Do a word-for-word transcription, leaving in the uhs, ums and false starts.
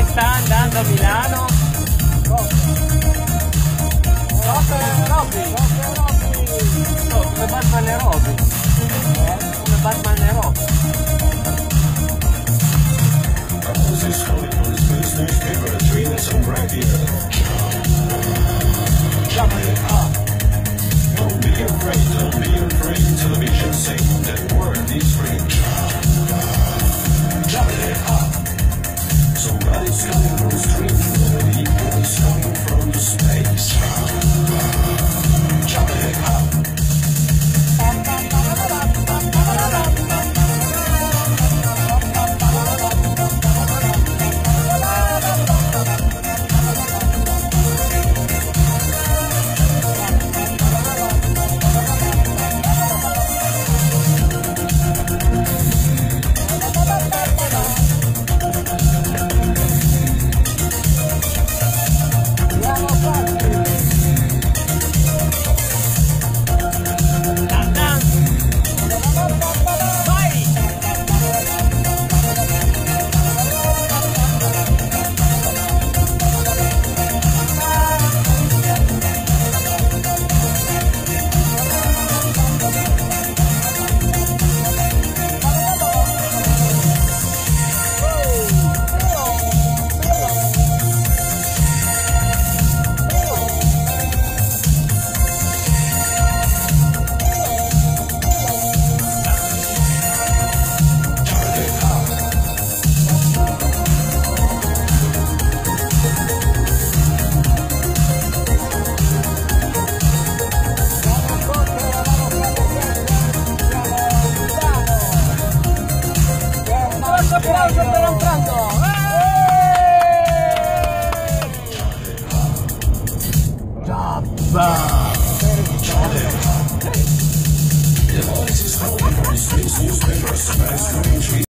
sta andando a Milano. Robby, no, come Batman e Robby, come Batman e Robby. Don't be afraid, don't be afraid. Television saying that word is free. Jump it up. Somebody's coming from the street. Somebody is coming from the space. Jump it up. Applauso per Anfrando! The voice is calling from the streets, newspapers,